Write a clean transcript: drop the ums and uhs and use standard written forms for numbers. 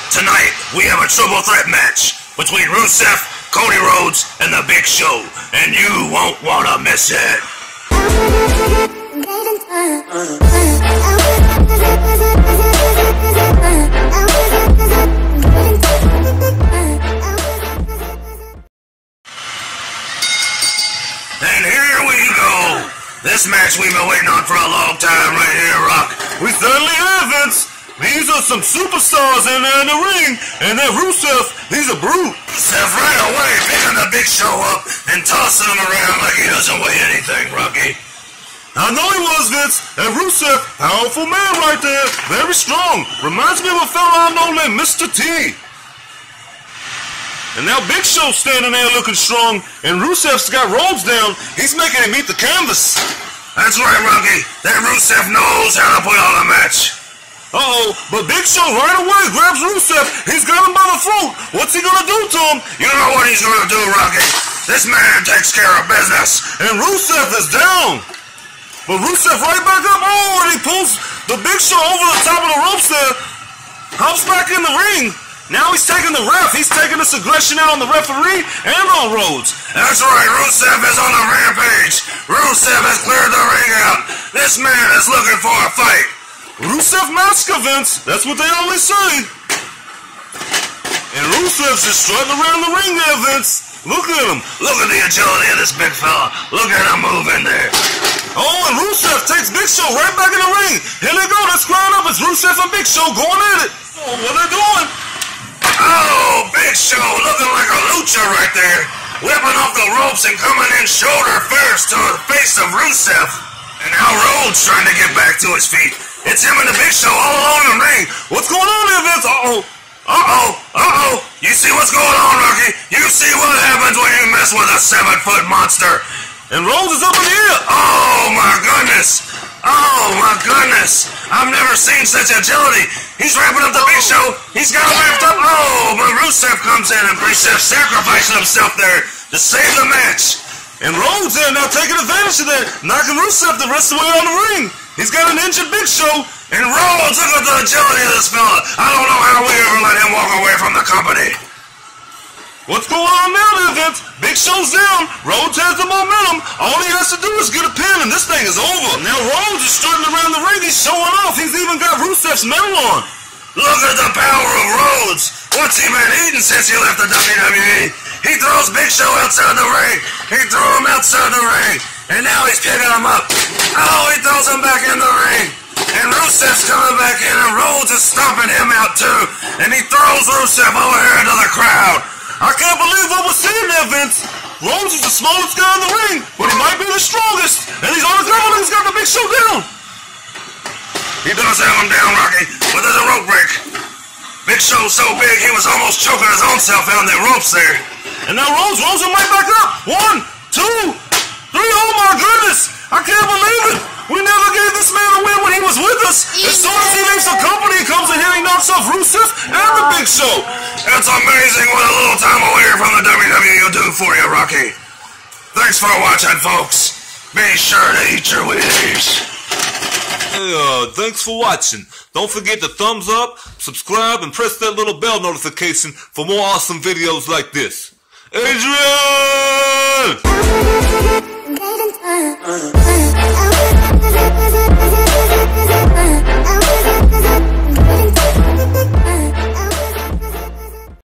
Tonight, we have a triple threat match between Rusev, Cody Rhodes, and The Big Show, and you won't want to miss it. And here we go. This match we've been waiting on for a long time right here, Rock. We certainly have, Vince. These are some superstars in there in the ring, and that Rusev, he's a brute. Rusev right away picking The Big Show up and tossing him around like he doesn't weigh anything, Rocky. I know he was, Vince. That Rusev, powerful man right there, very strong. Reminds me of a fella I know named Mr. T. And now Big Show standing there looking strong, and Rusev's got Rhodes down. He's making him eat the canvas. That's right, Rocky. That Rusev knows how to put on a match. Uh-oh, but Big Show right away grabs Rusev. He's got him by the throat. What's he gonna do to him? You know what he's gonna do, Rocky. This man takes care of business. And Rusev is down. But Rusev right back up. Oh, and he pulls the Big Show over the top of the ropes there. Hops back in the ring. Now he's taking the ref. He's taking this aggression out on the referee and on Rhodes. That's right, Rusev is on a rampage. Rusev has cleared the ring out. This man is looking for a fight. Rusev Maska, Vince. That's what they always say. And Rusev's just strutting around the ring there, Vince. Look at him. Look at the agility of this big fella. Look at him move in there. Oh, and Rusev takes Big Show right back in the ring. Here they go. They're squaring up. It's Rusev and Big Show going at it. Oh, what are they doing? Oh, Big Show looking like a lucha right there. Whipping off the ropes and coming in shoulder first to the face of Rusev. And now Rhodes trying to get back to his feet. It's him and the Big Show all alone in the ring. What's going on there, Vince? Uh-oh. Uh-oh. Uh-oh. You see what's going on, Rocky? You see what happens when you mess with a 7-foot monster. And Rhodes is up in the air. Oh, my goodness. Oh, my goodness. I've never seen such agility. He's wrapping up the Big Show. He's got him wrapped up. Oh, but Rusev comes in and Rusev sacrificing himself there to save the match. And Rhodes there now taking advantage of that, knocking Rusev the rest of the way on the ring. He's got an injured Big Show. And Rhodes, look at the agility of this fella. I don't know how we ever let him walk away from the company. What's going on now there, Vince? Big Show's down. Rhodes has the momentum. All he has to do is get a pin, and this thing is over. Now Rhodes is strutting around the ring. He's showing off. He's even got Rusev's medal on. Look at the power of Rhodes. What's he been eating since he left the WWE? He throws Big Show outside the ring. He threw him outside the ring. And now he's picking him up. Oh, he throws him back in the ring. And Rusev's coming back in, and Rhodes is stomping him out too. And he throws Rusev over here into the crowd. I can't believe what we're seeing there, Vince. Rhodes is the smallest guy in the ring, but he might be the strongest. And he's on the ground and he's got the Big Show down. He does have him down, Rocky, but there's a rope break. Big Show's so big he was almost choking his own self out on the ropes there. And now Rhodes rolls him right back up. 1, 2, 3. Oh my goodness! I can't believe it. We never gave this man a win when he was with us. As soon as he leaves the company, he comes in here, he knocks off Rusev and the Big Show. It's amazing what a little time away from the WWE will do for you, Rocky. Thanks for watching, folks. Be sure to eat your Wheaties. Hey, thanks for watching. Don't forget to thumbs up, subscribe, and press that little bell notification for more awesome videos like this. Adrian!